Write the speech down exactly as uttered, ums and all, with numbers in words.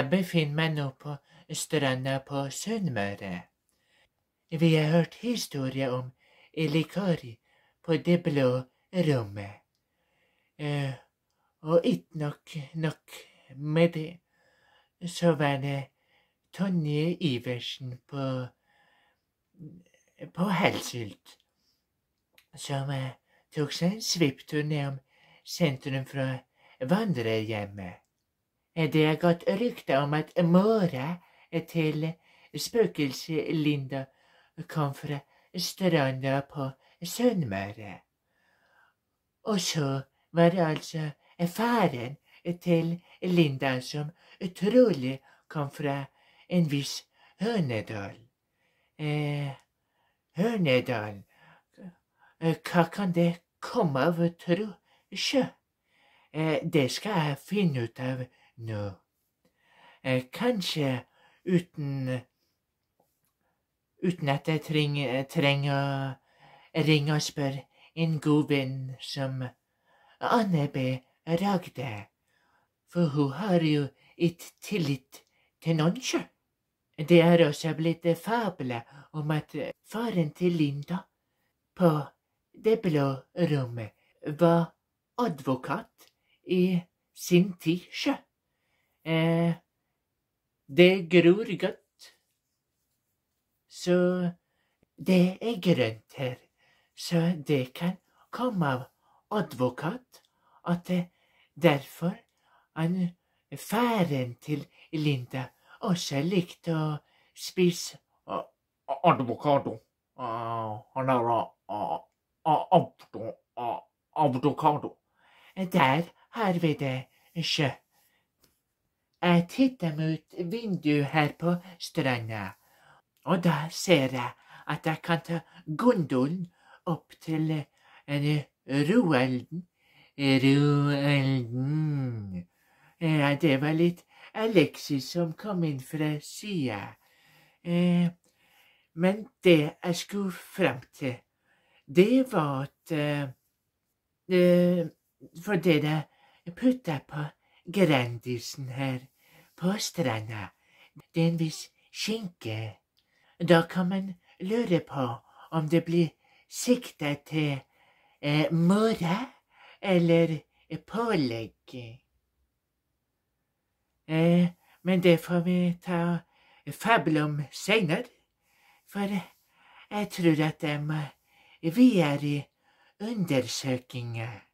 Jeg befinner meg nå på stranda på Sunnmøre. Vi har hørt historier om Elikari på Det blå rommet. Eh, og ikke nok, nok med det, så var det Tonje Iversen på, på Helsylt, som eh, tok seg en svipptur nedom sentrum fra vandrerhjemmet. Det har gått rykter om at mora til spøkelset Linda kom fra stranda på Sunnmøre. Og så var det altså faren til Linda som trolig kom fra en viss Hørnedal. Eh, Hørnedal, hva kan det komme av, tro? Sjø, eh, det skal jeg finne ut av nå. Eh, kanskje uten uten at jeg trenger, trenger å ringe og spørre en god venn som Anne B. Ragde, for hun har jo ikke tillit til noen sjø. Det er også blitt fabler om at faren til Linda på Det blå rommet var advokat i sin tid sjø. Eh, det gror godt. Så det er grønt her, så det kan komme av advokat, at det derfor han, faren til Linda, også likte å spise advokado. Han er avokado. Der har vi det, sjø. Jeg titter mot vinduet her på stranda, og da ser jeg at jeg kan ta gondolen opp til en Roelden. Roelden. Ja, det var litt Alexis som kom inn fra sida. Eh, men det jeg skulle frem til, det var at eh, For dere putta på Grandisen her på stranda, det er en viss skinke. Da kan man lure på om det blir sikta til eh, mora eller pålegg. Eh, men det får vi ta fable om senere, for jeg tror at jeg må videre i undersøkinga.